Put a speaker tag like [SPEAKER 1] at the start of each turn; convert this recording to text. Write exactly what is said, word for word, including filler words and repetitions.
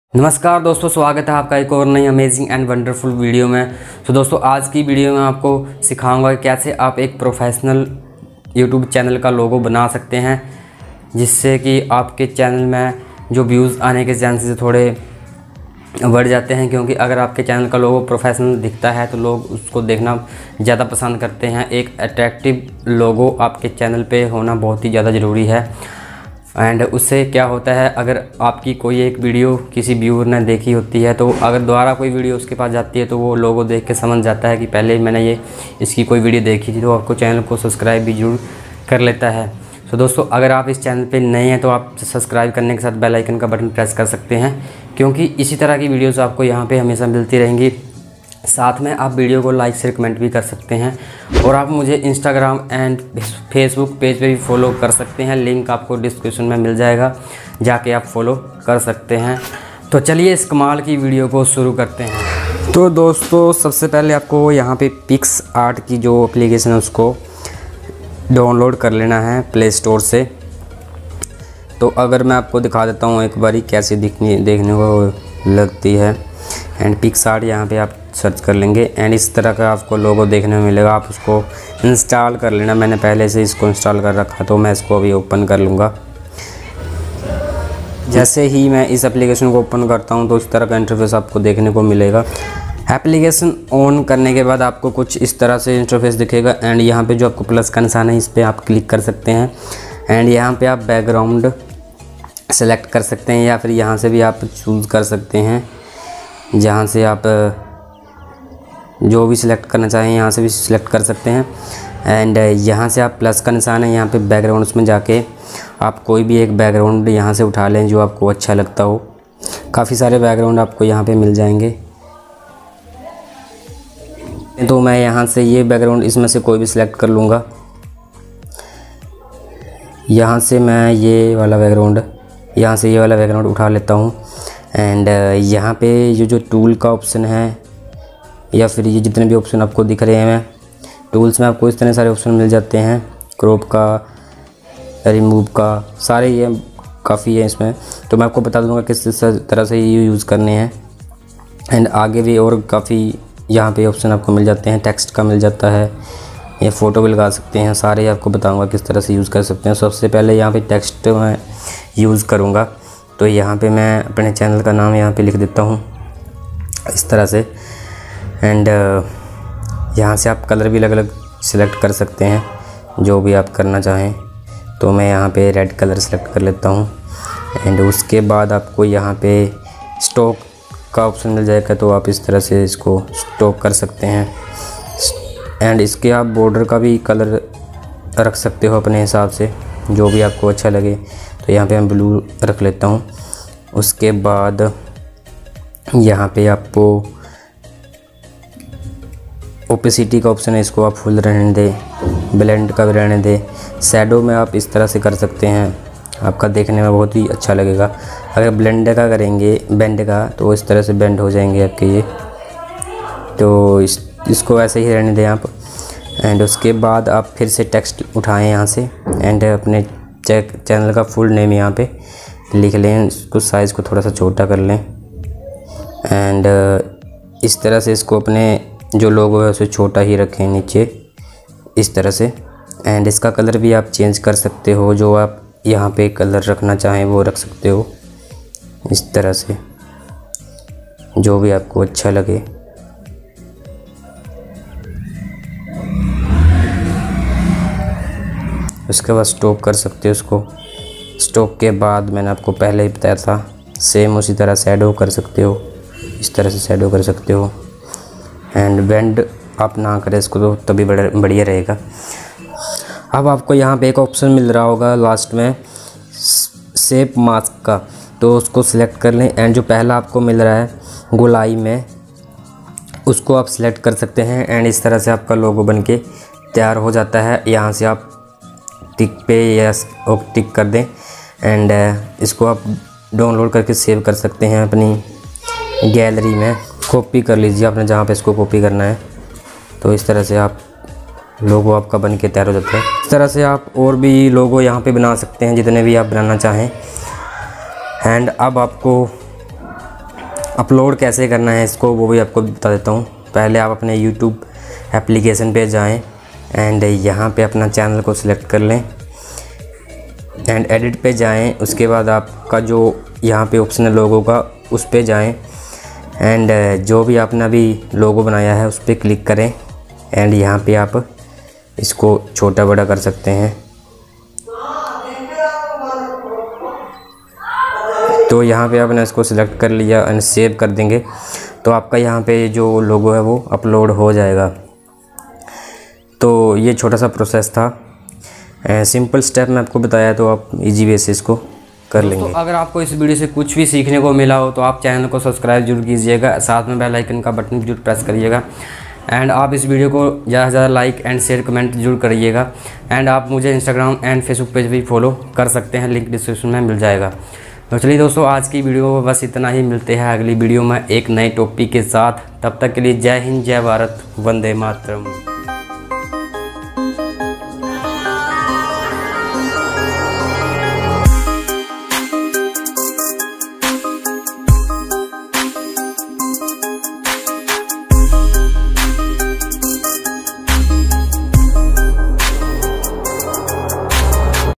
[SPEAKER 1] नमस्कार दोस्तों, स्वागत है आपका एक और नई अमेजिंग एंड वंडरफुल वीडियो में। तो दोस्तों आज की वीडियो में आपको सिखाऊंगा कि कैसे आप एक प्रोफेशनल यूट्यूब चैनल का लोगो बना सकते हैं, जिससे कि आपके चैनल में जो व्यूज़ आने के चांसेस थोड़े बढ़ जाते हैं। क्योंकि अगर आपके चैनल का लोगो प्रोफेशनल दिखता है तो लोग उसको देखना ज़्यादा पसंद करते हैं। एक अट्रैक्टिव लोगो आपके चैनल पे होना बहुत ही ज़्यादा ज़रूरी है। एंड उससे क्या होता है, अगर आपकी कोई एक वीडियो किसी व्यूअर ने देखी होती है तो अगर दोबारा कोई वीडियो उसके पास जाती है तो वो लोगो देख के समझ जाता है कि पहले मैंने ये इसकी कोई वीडियो देखी थी, तो आपको चैनल को सब्सक्राइब भी जरूर कर लेता है। तो दोस्तों अगर आप इस चैनल पे नए हैं तो आप सब्सक्राइब करने के साथ बेल आइकन का बटन प्रेस कर सकते हैं, क्योंकि इसी तरह की वीडियोस आपको यहाँ पे हमेशा मिलती रहेंगी। साथ में आप वीडियो को लाइक शेयर कमेंट भी कर सकते हैं, और आप मुझे इंस्टाग्राम एंड फेसबुक पेज पे भी फॉलो कर सकते हैं। लिंक आपको डिस्क्रिप्शन में मिल जाएगा, जाके आप फॉलो कर सकते हैं। तो चलिए इस कमाल की वीडियो को शुरू करते हैं। तो दोस्तों सबसे पहले आपको यहाँ पे पिक्स आर्ट की जो एप्लीकेशन है उसको डाउनलोड कर लेना है प्ले स्टोर से। तो अगर मैं आपको दिखा देता हूँ एक बारी कैसे दिखनी देखने को लगती है। एंड पिक्स आर्ट यहाँ पे आप सर्च कर लेंगे एंड इस तरह का आपको लोगो देखने में मिलेगा। आप उसको इंस्टॉल कर लेना। मैंने पहले से इसको इंस्टॉल कर रखा, तो मैं इसको अभी ओपन कर लूँगा। जैसे ही मैं इस एप्लीकेशन को ओपन करता हूँ तो इस तरह का इंटरफेस आपको देखने को मिलेगा। एप्लीकेशन ऑन करने के बाद आपको कुछ इस तरह से इंटरफेस दिखेगा। एंड यहाँ पे जो आपको प्लस का निशान है इस पर आप क्लिक कर सकते हैं। एंड यहाँ पे आप बैकग्राउंड सेलेक्ट कर सकते हैं, या फिर यहाँ से भी आप चूज़ कर सकते हैं। जहाँ से आप जो भी सिलेक्ट करना चाहें यहाँ से भी सिलेक्ट कर सकते हैं। एंड यहाँ से आप प्लस का निशान है, यहाँ पे बैकग्राउंड्स में जाके आप कोई भी एक बैकग्राउंड यहाँ से उठा लें जो आपको अच्छा लगता हो। काफ़ी सारे बैकग्राउंड आपको यहाँ पे मिल जाएंगे। तो मैं यहाँ से ये बैकग्राउंड इसमें से कोई भी सिलेक्ट कर लूँगा। यहाँ से मैं ये वाला बैकग्राउंड यहाँ से ये वाला बैकग्राउंड उठा लेता हूँ। एंड यहाँ पे ये जो टूल का ऑप्शन है, या फिर ये जितने भी ऑप्शन आपको दिख रहे हैं टूल्स में, आपको इस तरह सारे ऑप्शन मिल जाते हैं। क्रॉप का, रिमूव का, सारे ये काफ़ी है इसमें। तो मैं आपको बता दूंगा किस तरह से ये यूज़ करने हैं। एंड आगे भी और काफ़ी यहाँ पे ऑप्शन आपको मिल जाते हैं। टेक्स्ट का मिल जाता है, ये फ़ोटो भी लगा सकते हैं। सारे आपको बताऊँगा किस तरह से यूज़ कर सकते हैं। सबसे पहले यहाँ पर टेक्स्ट मैं यूज़ करूँगा। तो यहाँ पे मैं अपने चैनल का नाम यहाँ पे लिख देता हूँ इस तरह से। एंड यहाँ से आप कलर भी अलग अलग सिलेक्ट कर सकते हैं, जो भी आप करना चाहें। तो मैं यहाँ पे रेड कलर सेलेक्ट कर लेता हूँ। एंड उसके बाद आपको यहाँ पे स्टॉक का ऑप्शन मिल जाएगा, तो आप इस तरह से इसको स्टॉक कर सकते हैं। एंड इसके आप बॉर्डर का भी कलर रख सकते हो अपने हिसाब से, जो भी आपको अच्छा लगे। तो यहाँ पे मैं ब्लू रख लेता हूँ। उसके बाद यहाँ पे आपको ओपेसिटी का ऑप्शन है, इसको आप फुल रहने दें, ब्लेंड का भी रहने दें। शैडो में आप इस तरह से कर सकते हैं, आपका देखने में बहुत ही अच्छा लगेगा। अगर ब्लेंड का करेंगे बेंड का तो इस तरह से बेंड हो जाएंगे आपके ये। तो इस इसको ऐसे ही रहने दें आप। एंड उसके बाद आप फिर से टेक्स्ट उठाएं यहाँ से। एंड अपने चैक चैनल का फुल नेम यहाँ पे लिख लें। इसको साइज़ को थोड़ा सा छोटा कर लें। एंड इस तरह से इसको अपने जो लोगो है उसे छोटा ही रखें नीचे इस तरह से। एंड इसका कलर भी आप चेंज कर सकते हो, जो आप यहाँ पे कलर रखना चाहें वो रख सकते हो इस तरह से, जो भी आपको अच्छा लगे। उसके बाद स्टॉप कर सकते हो उसको। स्टॉप के बाद मैंने आपको पहले ही बताया था, सेम उसी तरह शैडो कर सकते हो, इस तरह से शैडो कर सकते हो। एंड बेंड आप ना करें इसको, तो तभी बढ़िया रहेगा। अब आपको यहाँ पे एक ऑप्शन मिल रहा होगा लास्ट में शेप मास्क का, तो उसको सिलेक्ट कर लें। एंड जो पहला आपको मिल रहा है गोलाई में, उसको आप सिलेक्ट कर सकते हैं। एंड इस तरह से आपका लोगो बन के तैयार हो जाता है। यहाँ से आप टिक पे यस और टिक कर दें। एंड इसको आप डाउनलोड करके सेव कर सकते हैं अपनी गैलरी में। कॉपी कर लीजिए आपने जहाँ पे इसको कॉपी करना है। तो इस तरह से आप लोगो आपका बन के तैयार हो जाता है। इस तरह से आप और भी लोगो यहाँ पे बना सकते हैं, जितने भी आप बनाना चाहें। एंड अब आपको अपलोड कैसे करना है इसको वो भी आपको बता देता हूँ। पहले आप अपने यूट्यूब एप्लीकेशन पे जाएं एंड यहाँ पे अपना चैनल को सिलेक्ट कर लें एंड एडिट पे जाएं। उसके बाद आपका जो यहाँ पे ऑप्शन है लोगो का, उस पे जाएं एंड जो भी आपने अभी लोगो बनाया है उस पर क्लिक करें एंड यहाँ पे आप इसको छोटा बड़ा कर सकते हैं। तो यहाँ पे आपने इसको सिलेक्ट कर लिया एंड सेव कर देंगे तो आपका यहाँ पे जो लोगो है वो अपलोड हो जाएगा। तो ये छोटा सा प्रोसेस था, सिंपल स्टेप मैं आपको बताया, तो आप इजी वे से इसको कर लेंगे। तो अगर आपको इस वीडियो से कुछ भी सीखने को मिला हो तो आप चैनल को सब्सक्राइब जरूर कीजिएगा, साथ में बेल आइकन का बटन जरूर प्रेस करिएगा एंड आप इस वीडियो को ज़्यादा से ज़्यादा लाइक एंड शेयर कमेंट जरूर करिएगा एंड आप मुझे इंस्टाग्राम एंड फेसबुक पेज भी फॉलो कर सकते हैं, लिंक डिस्क्रिप्शन में मिल जाएगा। तो चलिए दोस्तों, आज की वीडियो बस इतना ही। मिलते हैं अगली वीडियो में एक नए टॉपिक के साथ। तब तक के लिए जय हिंद, जय भारत, वंदे मातरम।